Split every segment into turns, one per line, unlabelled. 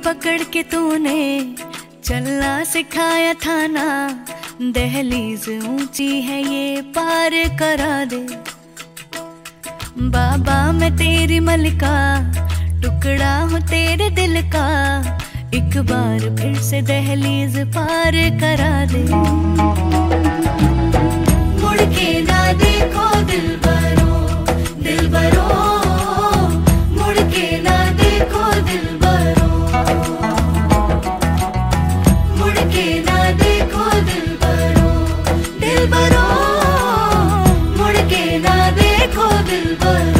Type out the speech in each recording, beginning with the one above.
पकड़ के तूने चलना सिखाया था ना, दहलीज ऊंची है ये पार करा दे। बाबा मैं तेरी मलिका, टुकड़ा हूँ तेरे दिल का, एक बार फिर से दहलीज पार करा दे। मुड़ के ना देखो दिलबरो, दिलबरो, मुड़ के ना देखो दिलबरो, मुड़ के ना देखो दिलबरो, दिलबरो, मुड़ के ना देखो दिलबरो।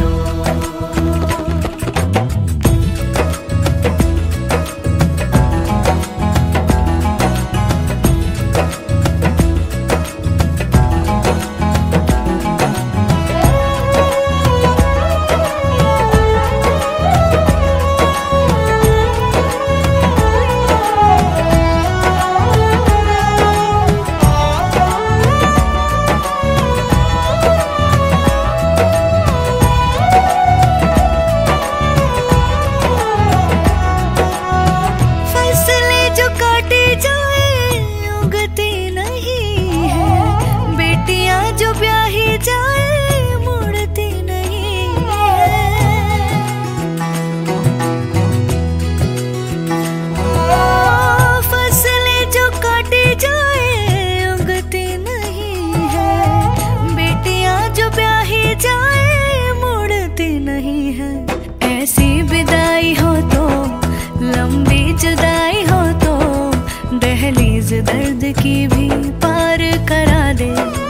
ऐसी विदाई हो तो, लंबी जुदाई हो तो, दहलीज दर्द की भी पार करा दे।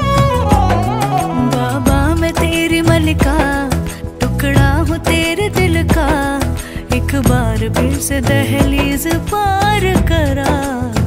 बाबा मैं तेरी मलिका, टुकड़ा हूँ तेरे दिल का, एक बार फिर से दहलीज पार करा